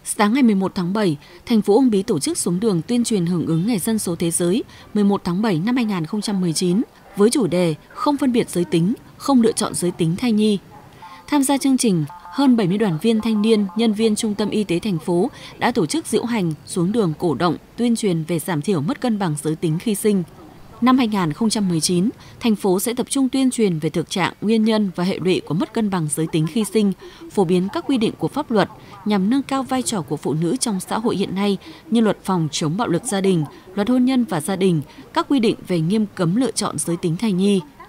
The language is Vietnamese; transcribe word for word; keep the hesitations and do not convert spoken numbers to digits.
Sáng ngày mười một tháng bảy, thành phố Uông Bí tổ chức xuống đường tuyên truyền hưởng ứng Ngày Dân số Thế giới mười một tháng bảy năm hai nghìn không trăm mười chín với chủ đề không phân biệt giới tính, không lựa chọn giới tính thai nhi. Tham gia chương trình, hơn bảy mươi đoàn viên thanh niên, nhân viên Trung tâm Y tế thành phố đã tổ chức diễu hành xuống đường cổ động tuyên truyền về giảm thiểu mất cân bằng giới tính khi sinh. Năm hai nghìn không trăm mười chín, thành phố sẽ tập trung tuyên truyền về thực trạng, nguyên nhân và hệ lụy của mất cân bằng giới tính khi sinh, phổ biến các quy định của pháp luật nhằm nâng cao vai trò của phụ nữ trong xã hội hiện nay như luật phòng chống bạo lực gia đình, luật hôn nhân và gia đình, các quy định về nghiêm cấm lựa chọn giới tính thai nhi.